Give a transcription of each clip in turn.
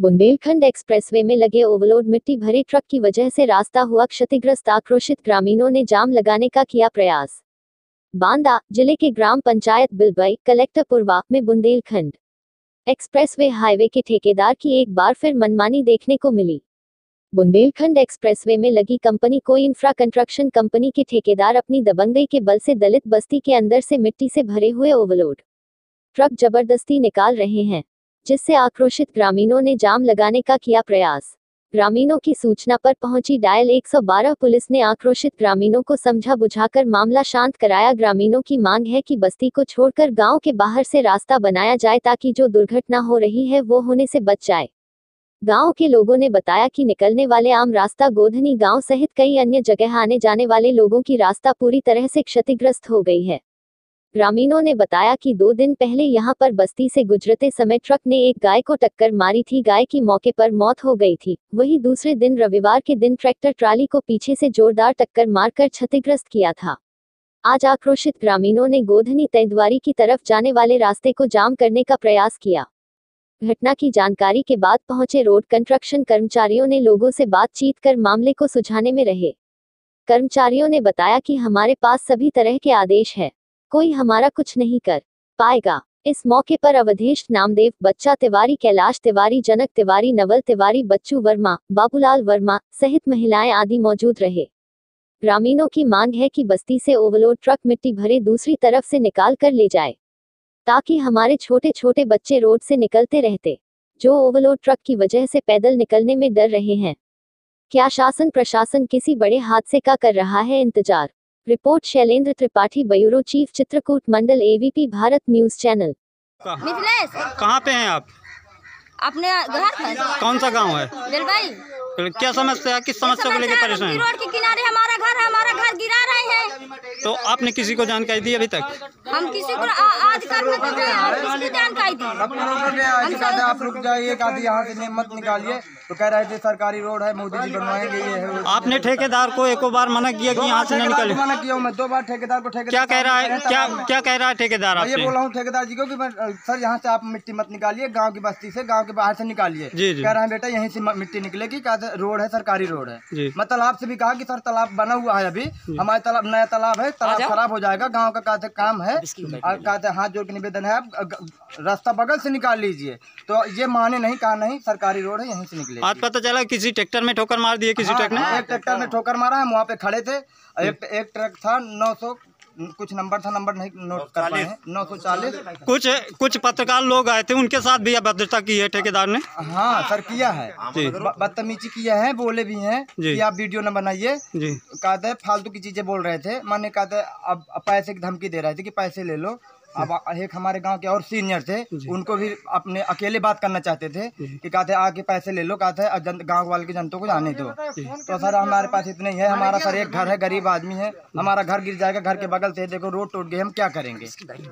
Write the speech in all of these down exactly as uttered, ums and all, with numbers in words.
Bundelkhand expressway में लगे overload मिट्टी भरे ट्रक की वजह से रास्ता हुआ क्षतिग्रस्त। आक्रोशित ग्रामीणों ने जाम लगाने का किया प्रयास। बांदा जिले के ग्राम पंचायत बिलबई कलेक्टरपुरवा में बुंदेलखंड एक्सप्रेसवे हाईवे के ठेकेदार की एक बार फिर मनमानी देखने को मिली। बुंदेलखंड एक्सप्रेसवे में लगी कंपनी कोई इंफ्रा कंस्ट्रक्शन कंपनी के ठेकेदार अपनी दबंगई के बल से दलित बस्ती के अंदर से मिट्टी से भरे हुए ओवरलोड ट्रक जबरदस्ती निकाल रहे हैं, जिससे आक्रोशित ग्रामीणों ने जाम लगाने का किया प्रयास। ग्रामीणों की सूचना पर पहुंची डायल एक सौ बारह पुलिस ने आक्रोशित ग्रामीणों को समझा बुझाकर मामला शांत कराया। ग्रामीणों की मांग है कि बस्ती को छोड़कर गांव के बाहर से रास्ता बनाया जाए ताकि जो दुर्घटना हो रही है वो होने से बच जाए। गांव के लोगों ने बताया कि निकलने वाले आम रास्ता गोधनी गांव सहित कई अन्य जगह आने जाने वाले लोगों की रास्ता पूरी तरह से क्षतिग्रस्त हो गई है। ग्रामीणों ने बताया कि दो दिन पहले यहां पर बस्ती से गुजरते समय ट्रक ने एक गाय को टक्कर मारी थी। गाय की मौके पर मौत हो गई थी। वहीं दूसरे दिन रविवार के दिन ट्रैक्टर ट्राली को पीछे से जोरदार टक्कर मारकर क्षतिग्रस्त किया था। आज आक्रोशित ग्रामीणों ने गोधनी तैदवारी की तरफ जाने वाले रास्ते को जाम करने का प्रयास किया। घटना की जानकारी के बाद पहुंचे रोड कंस्ट्रक्शन कर्मचारियों ने लोगों से बातचीत कर मामले को सुलझाने में रहे। कर्मचारियों ने बताया कि हमारे पास सभी तरह के आदेश है, कोई हमारा कुछ नहीं कर पाएगा। इस मौके पर अवधेश नामदेव, बच्चा तिवारी, कैलाश तिवारी, जनक तिवारी, नवल तिवारी, बच्चू वर्मा, बाबूलाल वर्मा सहित महिलाएं आदि मौजूद रहे। ग्रामीणों की मांग है कि बस्ती से ओवरलोड ट्रक मिट्टी भरे दूसरी तरफ से निकाल कर ले जाए, ताकि हमारे छोटे छोटे बच्चे रोड से निकलते रहते, जो ओवरलोड ट्रक की वजह से पैदल निकलने में डर रहे हैं। क्या शासन प्रशासन किसी बड़े हादसे का कर रहा है इंतजार? Report Shailendra Tripathi, bureau chief, Chitrakoot Mandal, ABP Bharat news channel. Mithilesh, कहाँ पे हैं आप? अपने घर पर। कौन सा गांव है? बिलबई। क्या समस्या है? किस समस्या को लेकर परेशान हैं? रोड के किनारे हमारा घर है, हमारा घर गिरा रहे हैं। तो आपने किसी को जानकारी दी अभी तक? हम किसी को आ, आज कर में तो किसकी जानकारी दी? आप रुक जाइए, यहाँ से मत निकालिए, तो कह रहे थे सरकारी रोड है, मोदी जी बनवाएंगे। ये है। आपने ठेकेदार को एक बार मना किया कि यहाँ से नहीं निकाले? मना किया मैं दो बार ठेकेदार को। ठेकेदार क्या कह रहा है? क्या क्या कह रहा है ठेकेदार आपसे? ये बोल रहा हूँ ठेकेदार जी को कि सर यहाँ से आप मिट्टी मत निकालिए, गाँव की बस्ती से, गाँव के बाहर से निकालिए। कह रहे हैं बेटा यहीं से मिट्टी निकलेगी, रोड है, सरकारी रोड है। मैं तालाब से भी कहा कि सर तालाब बना हुआ है, अभी हमारे तालाब नया तालाब है, तालाब खराब हो जाएगा, गांव का कहते काम है, और कहते हाथ जोड़ के निवेदन है आप रास्ता बगल से निकाल लीजिए। तो ये माने नहीं, कहा नहीं सरकारी रोड है, यहीं से निकले। आज पता चला किसी ट्रैक्टर में ठोकर मार दिए। किसी ट्रक ने? एक ट्रैक्टर में ठोकर मारा है, हम वहाँ पे खड़े थे। एक एक ट्रक था नौ सौ कुछ नंबर था, नंबर नहीं नोट कर पाए हैं, नौ सौ चालीस। कुछ कुछ पत्रकार लोग आए थे, उनके साथ भी अभद्रता की है ठेकेदार ने? हाँ सर किया है, बदतमीजी किया है, बोले भी हैं कि आप वीडियो न बनाइए। कहते फालतू की चीजें बोल रहे थे, माने कहते अब पैसे की धमकी दे रहे थे कि पैसे ले लो। अब एक हमारे गांव के और सीनियर थे, उनको भी अपने अकेले बात करना चाहते थे कि कहते आके पैसे ले लो, कहते गांव वाले की जनता को जाने दो। तो सर हमारे पास इतने ही है, हमारा सर एक घर है, गरीब आदमी है, हमारा घर गिर जाएगा, घर के बगल से देखो रोड टूट गई, हम क्या करेंगे?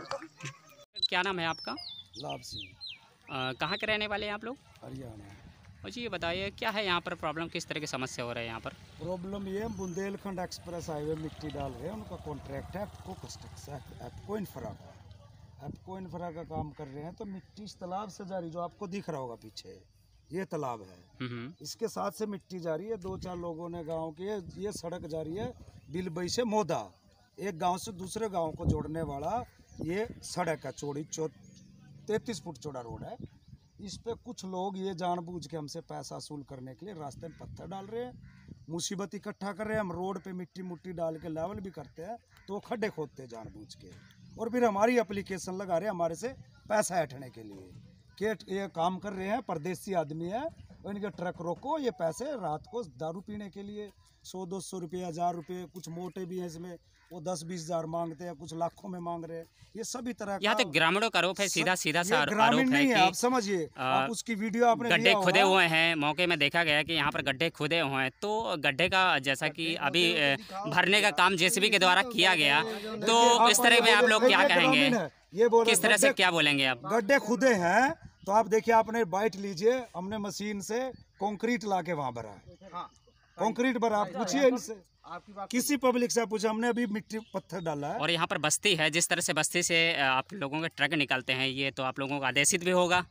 क्या नाम है आपका? लाभ सिंह। कहाँ के रहने वाले हैं आप लोग? हरियाणा। जी ये बताइए क्या है यहाँ पर प्रॉब्लम, किस तरह की समस्या हो रहा है यहाँ पर? प्रॉब्लम ये बुंदेलखंड एक्सप्रेस हाईवे मिट्टी डाल रहे हैं, उनका कॉन्ट्रैक्ट है एप्को कंस्ट्रक्शन, एप्को इंफ्रा का एप्को इंफ्रा का काम कर रहे हैं। तो मिट्टी इस तालाब से जा रही, जो आपको दिख रहा होगा पीछे, ये तालाब है, इसके साथ से मिट्टी जा रही है। दो चार लोगों ने गांव के, ये सड़क जा रही है बिलबई से मोदा, एक गांव से दूसरे गांव को जोड़ने वाला ये सड़क है, चौड़ी चौ तैतीस फुट चौड़ा रोड है। इस पे कुछ लोग ये जानबूझ के हमसे पैसा वसूल करने के लिए रास्ते में पत्थर डाल रहे हैं, मुसीबत इकट्ठा कर रहे हैं। हम रोड पे मिट्टी मुट्टी डाल के लेवल भी करते हैं, तो खड्डे खोदते हैं जानबूझ के, और फिर हमारी एप्लीकेशन लगा रहे हैं हमारे से पैसा हटने के लिए कि ये काम कर रहे हैं, परदेसी आदमी है, इनके ट्रक रोको, ये पैसे रात को दारू पीने के लिए सौ दो सौ रुपये, हज़ार रुपये, कुछ मोटे भी हैं इसमें, वो दस बीस हजार मांगते हैं, कुछ लाखों में मांग रहे हैं। ये सभी तरह यहाँ तो ग्रामीणों का आरोप है, सीधा सीधा सा आरोप है कि आप समझिए, आप उसकी वीडियो आपने गड्ढे खुदे हुए हैं। मौके में देखा गया कि यहाँ पर गड्ढे खुदे हुए हैं, तो गड्ढे का जैसा कि अभी भरने का काम जेसीबी के द्वारा किया गया, तो इस तरह में आप लोग क्या कहेंगे? ये बोल किस तरह से क्या बोलेंगे आप? गड्ढे खुदे हैं तो आप देखिए, आपने बाइट लीजिए, हमने मशीन से कंक्रीट ला के वहाँ भरा है, कंक्रीट भरा। आप पूछिए इनसे, किसी पब्लिक से पूछा, हमने अभी मिट्टी पत्थर डाला है। और यहाँ पर बस्ती है, जिस तरह से बस्ती से आप लोगों के ट्रक निकलते हैं, ये तो आप लोगों को आदेशित भी होगा?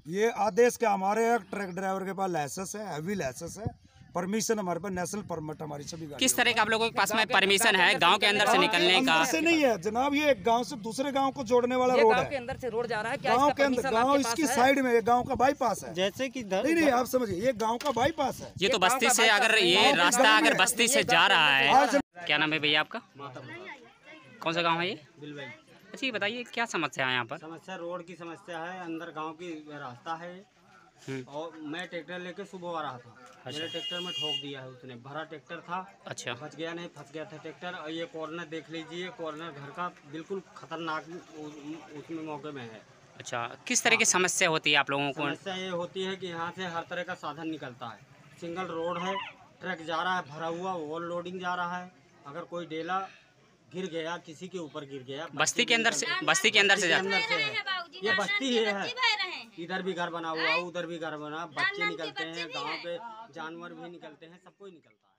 ये आदेश क्या हमारे ट्रक ड्राइवर के पास लाइसेंस है, हैवी लाइसेंस है, परमिशन हमारे पास, नेशनल परमिट हमारी सभी गाड़ियों किस तरह का आप लोगों के पास में परमिशन है गांव के अंदर से निकलने का? से नहीं है जनाब, ये एक गांव से दूसरे गांव को जोड़ने वाला रोड है, अंदर से रोड जा रहा है क्या? गांव के अंदर, गांव इसकी साइड में, ये गांव का बाईपास है। जैसे कि नहीं नहीं आप समझिए, ये गांव का बाईपास है। ये तो बस्ती से, अगर ये रास्ता अगर बस्ती से जा रहा है, क्या नाम है भैया आपका? कौन सा गाँव है ये? अच्छा, ये बताइए क्या समस्या है यहाँ पर? समस्या रोड की समस्या है, अंदर गांव की रास्ता है। और मैं ट्रैक्टर लेके सुबह आ रहा था, मेरे ट्रैक्टर में ठोक दिया है उसने, भरा ट्रैक्टर था। अच्छा, फंस गया नहीं, फंस गया था ट्रैक्टर। और ये कॉर्नर देख लीजिए, कॉर्नर घर का बिल्कुल खतरनाक उसमें मौके में है। अच्छा, किस तरह की समस्या होती है आप लोगों को? समस्या ये होती है कि यहाँ से हर तरह का साधन निकलता है, सिंगल रोड है, ट्रक जा रहा है भरा हुआ, ओवर लोडिंग जा रहा है। अगर कोई डेला गिर गया, किसी के ऊपर गिर गया, बस्ती के अंदर से, बस्ती के अंदर से जाता है, ये बस्ती है, इधर भी घर बना हुआ, उधर भी घर बना, बच्चे निकलते हैं, गांव के जानवर भी निकलते हैं, सब कोई निकलता है।